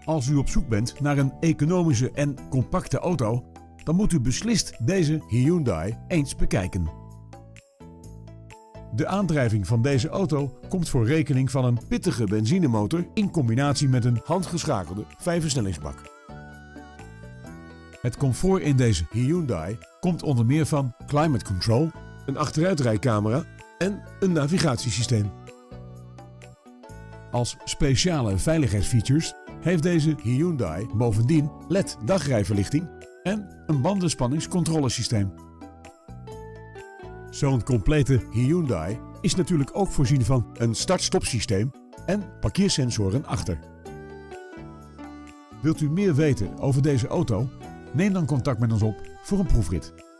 Als u op zoek bent naar een economische en compacte auto, dan moet u beslist deze Hyundai eens bekijken. De aandrijving van deze auto komt voor rekening van een pittige benzinemotor in combinatie met een handgeschakelde 5-versnellingsbak. Het comfort in deze Hyundai komt onder meer van climate control, een achteruitrijcamera en een navigatiesysteem. Als speciale veiligheidsfeatures heeft deze Hyundai bovendien LED dagrijverlichting en een bandenspanningscontrolesysteem. Zo'n complete Hyundai is natuurlijk ook voorzien van een start-stop systeem en parkeersensoren achter. Wilt u meer weten over deze auto? Neem dan contact met ons op voor een proefrit.